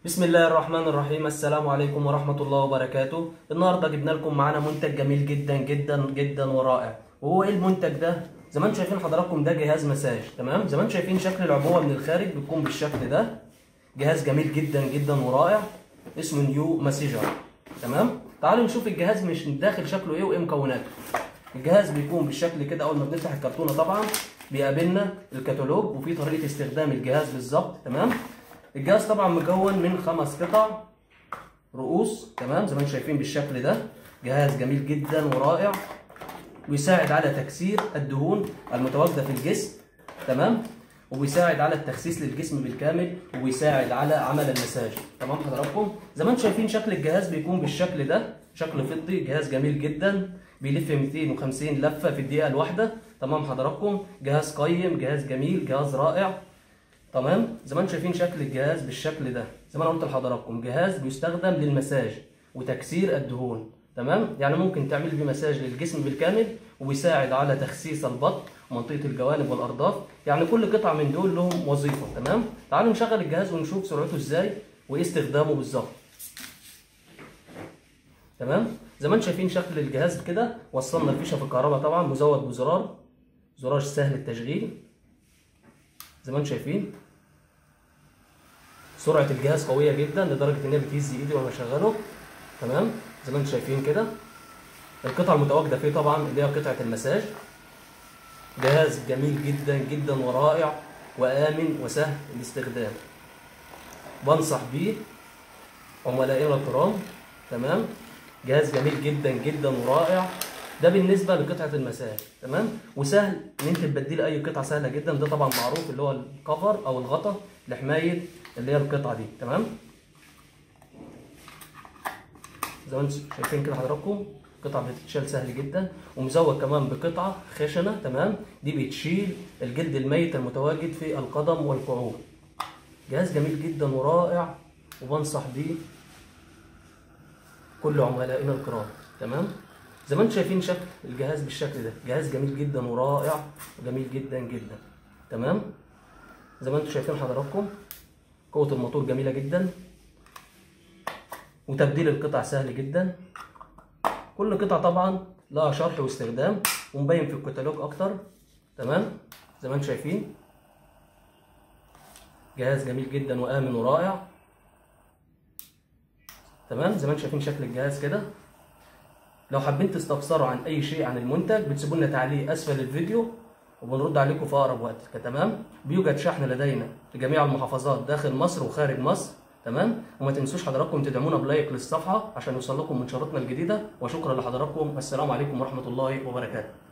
بسم الله الرحمن الرحيم. السلام عليكم ورحمة الله وبركاته. النهارده جبنا لكم معانا منتج جميل جدا جدا جدا ورائع. وهو ايه المنتج ده؟ زي ما انتم شايفين حضراتكم ده جهاز مساج، تمام؟ زي ما انتم شايفين شكل العبوة من الخارج بتكون بالشكل ده. جهاز جميل جدا جدا ورائع اسمه نيو ماسيجر، تمام؟ تعالوا نشوف الجهاز من الداخل شكله ايه وايه مكوناته. الجهاز بيكون بالشكل كده. اول ما بنفتح الكرتونة طبعا بيقابلنا الكتالوج وفي طريقة استخدام الجهاز بالظبط، تمام؟ الجهاز طبعا مكون من 5 قطع رؤوس، تمام؟ زي ما انتم شايفين بالشكل ده. جهاز جميل جدا ورائع ويساعد على تكسير الدهون المتواجده في الجسم، تمام؟ وبيساعد على التخسيس للجسم بالكامل وبيساعد على عمل المساج، تمام حضراتكم؟ زي ما انتم شايفين شكل الجهاز بيكون بالشكل ده، شكل فضي. جهاز جميل جدا بيلف 250 لفه في الدقيقه الواحده، تمام حضراتكم؟ جهاز قيم، جهاز جميل، جهاز رائع، تمام؟ زي ما انتم شايفين شكل الجهاز بالشكل ده. زي ما انا قلت لحضراتكم جهاز بيستخدم للمساج وتكسير الدهون، تمام؟ يعني ممكن تعمل بيه مساج للجسم بالكامل وبيساعد على تخسيس البطن ومنطقه الجوانب والارداف. يعني كل قطعه من دول لهم وظيفه، تمام؟ تعالوا نشغل الجهاز ونشوف سرعته ازاي وايه استخدامه بالظبط، تمام؟ زي ما انتم شايفين شكل الجهاز كده. وصلنا الفيشه في الكهرباء طبعا، مزود زرار سهل التشغيل. زي ما انتم شايفين سرعة الجهاز قوية جدا لدرجة إن هي بتهز إيدي وأنا بشغله، تمام؟ زي ما أنتم شايفين كده. القطعة المتواجدة فيه طبعا اللي هي قطعة المساج. جهاز جميل جدا جدا ورائع وآمن وسهل الاستخدام. بنصح بيه عملائنا الكرام، تمام؟ جهاز جميل جدا جدا ورائع. ده بالنسبة لقطعة المساج، تمام؟ وسهل إن أنت تبدلي أي قطعة، سهلة جدا. ده طبعا معروف اللي هو الكفر أو الغطا لحماية اللي هي القطعة دي، تمام؟ زي ما انتم شايفين كده حضراتكم قطعة بتتشال سهل جدا، ومزود كمان بقطعة خشنة، تمام؟ دي بتشيل الجلد الميت المتواجد في القدم والكعوب. جهاز جميل جدا ورائع وبنصح بيه كل عملائنا الكرام، تمام؟ زي ما انتم شايفين شكل الجهاز بالشكل ده. جهاز جميل جدا ورائع وجميل جدا جدا، تمام؟ زي ما انتم شايفين حضراتكم قوة الموتور جميلة جدا، وتبديل القطع سهل جدا. كل قطعة طبعا لها شرح واستخدام ومبين في الكتالوج أكتر، تمام؟ زي ما انتم شايفين جهاز جميل جدا وآمن ورائع، تمام؟ زي ما انتم شايفين شكل الجهاز كده. لو حابين تستفسروا عن أي شيء عن المنتج بتسيبوا لنا تعليق أسفل الفيديو وبنرد عليكم في أقرب وقت، تمام؟ بيوجد شحن لدينا في جميع المحافظات داخل مصر وخارج مصر، تمام؟ وما تنسوش حضراتكم تدعمونا بلايك للصفحة عشان يوصل لكم منشوراتنا الجديدة. وشكرا لحضراتكم. السلام عليكم ورحمة الله وبركاته.